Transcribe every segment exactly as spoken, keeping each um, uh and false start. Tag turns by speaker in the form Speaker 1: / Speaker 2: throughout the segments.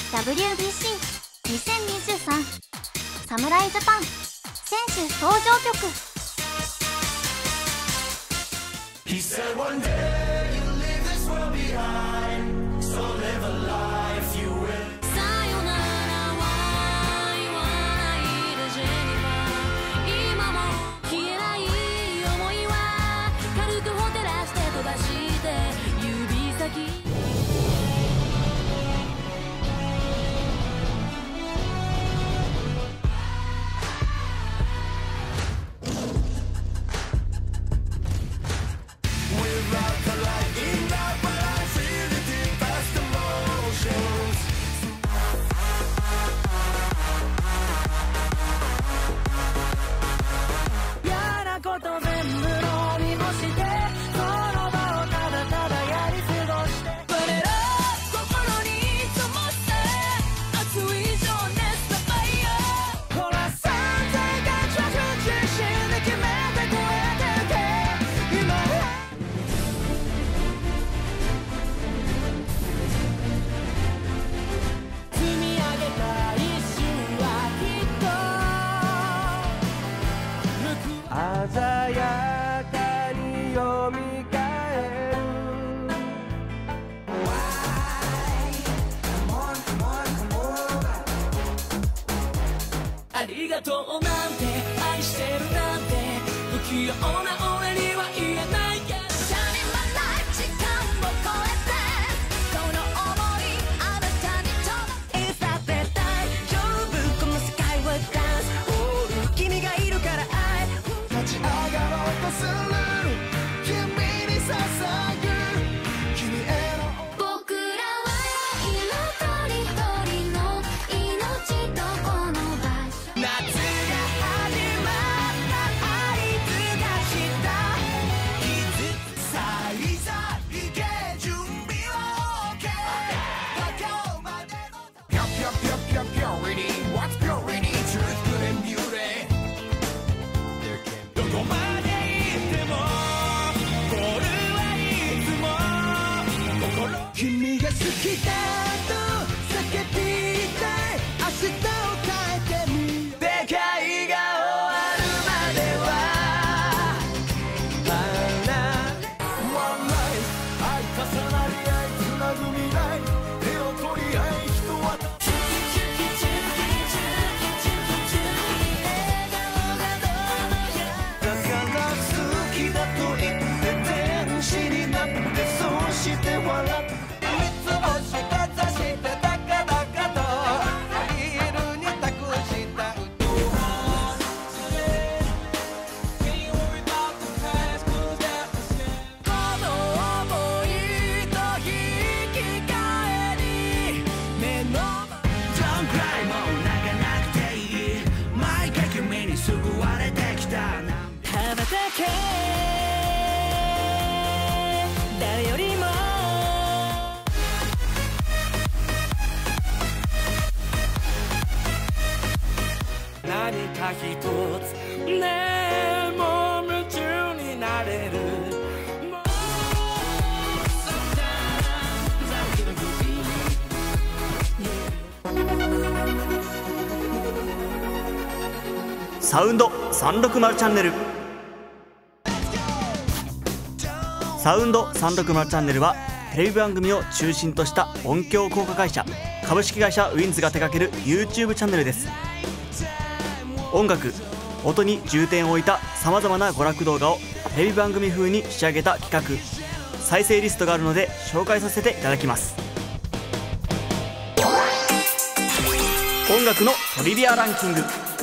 Speaker 1: ダブリュービーシーにせんにじゅうさん 侍ジャパン選手登場曲。He said one day you'll leave this world behind, so live a life you will. さよならは言わないでジェニファー、今も消えない想いは軽くほてらして飛ばして指先。
Speaker 2: 鮮やかによみがえる。ありがとうなんて愛してるなんて不器用な俺には言えないけど、時間を超えてこの想いあなたに届け、いつだって大丈夫、この世界はダンスホール、君がいるから立ち上がろうとする君に捧ぐ、君への僕らは色とりどりの命とこの場所、夏が始まった合図がした傷さいざ行け準備は OK、 今日までのピョピョピョピョピョリティ What's purity truth good and beauty、どこまで行ってもゴールはいつも心、君が好きだと叫びたい、明日を変えてみよう、世界が終わるまでは離れ One life 愛重なり合いつなぐ未来、手を取り合い人はして笑って三つ星かざしてダカダカとビールに託した歌、この想いと引き換えに目のDon't cry もう泣かなくていい、毎回君に救われてきた、羽ばたけ誰よりも何か一つね、もう夢中になれる、
Speaker 3: サウンドさんろくまるチャンネル。サウンドさんろくまるチャンネルはテレビ番組を中心とした音響効果会社株式会社ウィンズが手掛ける YouTube チャンネルです。音楽、音に重点を置いたさまざまな娯楽動画をテレビ番組風に仕上げた企画、再生リストがあるので紹介させていただきます。音楽のトリビアランキング、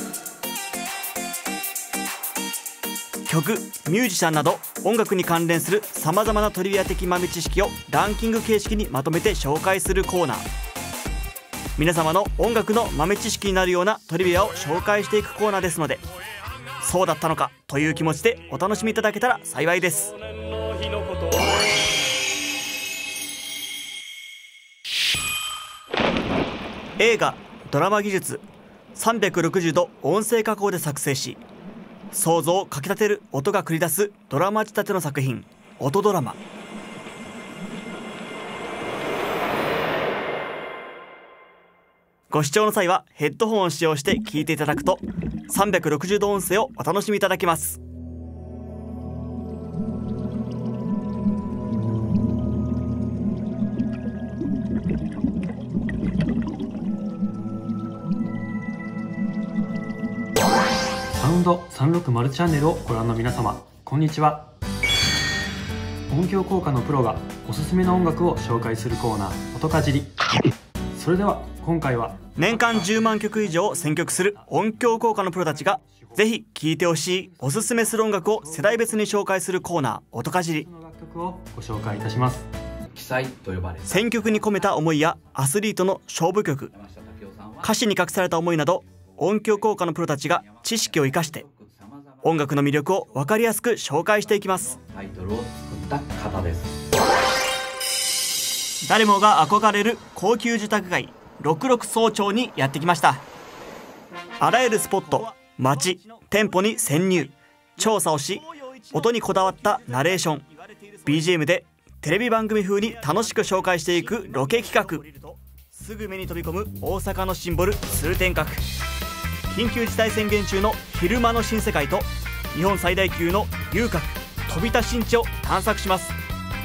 Speaker 3: 曲、ミュージシャンなど音楽に関連するさまざまなトリビア的豆知識をランキング形式にまとめて紹介するコーナー。皆様の音楽の豆知識になるようなトリビアを紹介していくコーナーですので、そうだったのかという気持ちでお楽しみいただけたら幸いです。映画・ドラマ技術さんびゃくろくじゅうど音声加工で作成し、想像をかきたてる音が繰り出すドラマ仕立ての作品、音ドラマ。 ご視聴の際はヘッドホンを使用して聞いていただくとさんびゃくろくじゅうど音声をお楽しみいただけます。
Speaker 4: サウンドさんろくまるチャンネルをご覧の皆様、こんにちは。音響効果のプロがおすすめの音楽を紹介するコーナー、音かじり。それでは今回は
Speaker 3: 年間じゅうまんきょく以上を選曲する音響効果のプロたちがぜひ聴いてほしいおすすめする音楽を世代別に紹介すするコーナー、音かじり。
Speaker 4: の楽曲をご紹介いたします。
Speaker 5: 記載と呼ばれる
Speaker 3: 選曲に込めた思いやアスリートの勝負曲、歌詞に隠された思いなど、音響効果のプロたちが知識を生かして音楽の魅力を分かりやすく紹介していきます。
Speaker 5: タイトルを作った方です。
Speaker 3: 誰もが憧れる高級住宅街ろくろく早朝にやってきました。あらゆるスポット、街、店舗に潜入、調査をし、音にこだわったナレーション、 ビージーエム でテレビ番組風に楽しく紹介していくロケ企画。すぐ目に飛び込む大阪のシンボル通天閣。緊急事態宣言中の昼間の新世界と日本最大級の遊郭飛び田新地を探索します。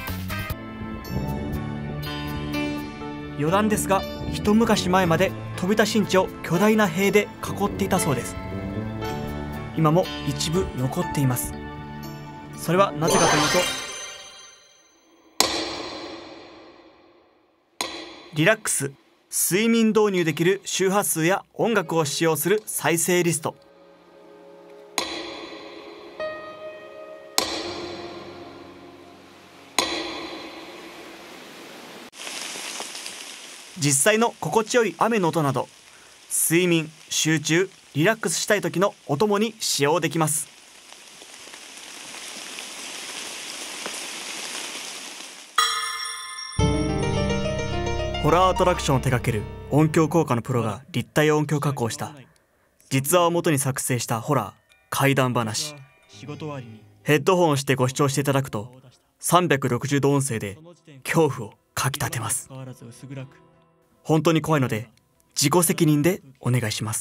Speaker 3: 余談ですが、一昔前まで飛田新地を巨大な塀で囲っていたそうです。今も一部残っています。それはなぜかというと、リラックス、睡眠導入できる周波数や音楽を使用する再生リスト。実際の心地よい雨の音など、睡眠、集中、リラックスしたい時のお供に使用できます。ホラーアトラクションを手掛ける音響効果のプロが立体音響加工した実話を元に作成したホラー怪談話。ヘッドホンをしてご視聴していただくとさんびゃくろくじゅうど音声で恐怖をかきたてます。本当に怖いので自己責任でお願いします。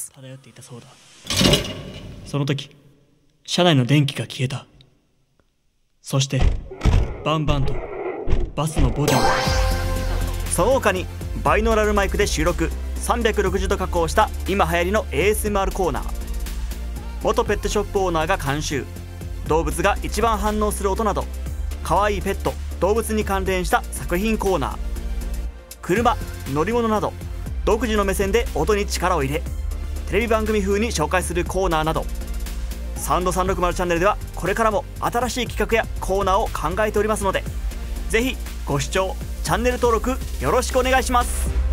Speaker 3: その時車内の電気が消えた。そしてバンバンとバスのボディを、その他にバイノーラルマイクで収録、さんびゃくろくじゅうど加工した今流行りの エーエスエムアール コーナー、元ペットショップオーナーが監修、動物が一番反応する音など可愛いペット、動物に関連した作品コーナー、車、乗り物など独自の目線で音に力を入れテレビ番組風に紹介するコーナーなど、サウンドさんろくまるチャンネルではこれからも新しい企画やコーナーを考えておりますので、ぜひご視聴、チャンネル登録よろしくお願いします。